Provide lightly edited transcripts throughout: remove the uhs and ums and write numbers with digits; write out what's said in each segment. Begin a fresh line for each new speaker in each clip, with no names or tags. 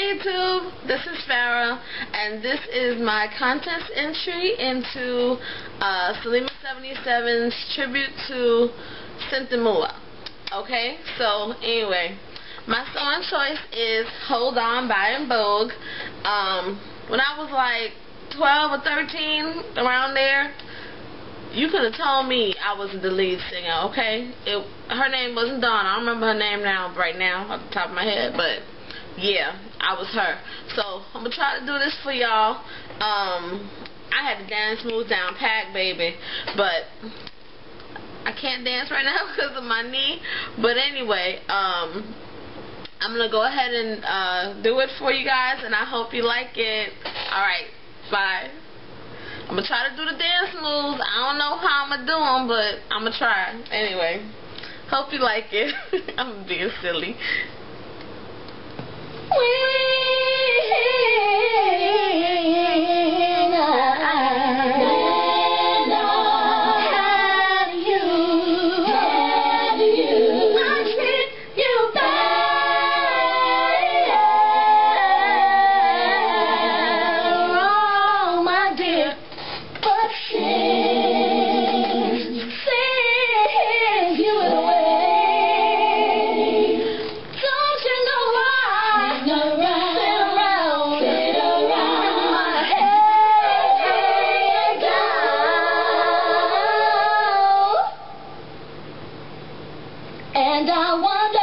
Hey YouTube, this is Farrah, and this is my contest entry into Salima 77's tribute to Cynthia Mula. Okay, so anyway, my song choice is Hold On by En Vogue. When I was like 12 or 13, around there, you could have told me I wasn't the lead singer, okay? Her name wasn't Dawn. I don't remember her name right now off the top of my head, but yeah, I was her. So I'm gonna try to do this for y'all. I had to dance Smooth Down Pat, baby, but I can't dance right now because of my knee. But anyway, I'm gonna go ahead and do it for you guys, and I hope you like it. Alright, bye. I'm gonna try to do the dance moves. I don't know how I'm gonna do them, but I'm gonna try. Anyway, hope you like it. I'm being silly.
And I wonder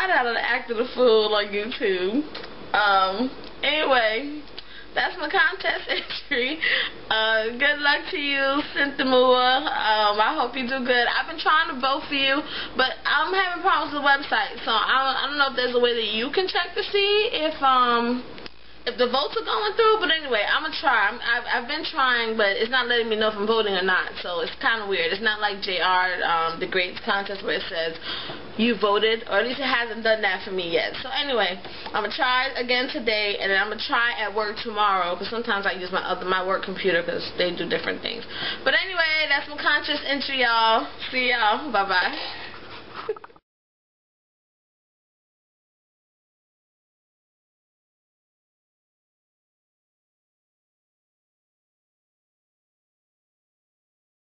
I done acted a fool on YouTube. Anyway, that's my contest entry. Good luck to you, Cynthia Mua. I hope you do good. I've been trying to vote for you, but I'm having problems with the website, so I don't know if there's a way that you can check to see if the votes are going through. But anyway, I'm gonna try. I've been trying, but it's not letting me know if I'm voting or not, so it's kind of weird. It's not like JR, the Great Contest, where it says you voted, or at least it hasn't done that for me yet. So anyway, I'm gonna try again today, and then I'm gonna try at work tomorrow, because sometimes I use my work computer because they do different things. But anyway, that's my contest entry, y'all. See y'all. Bye bye.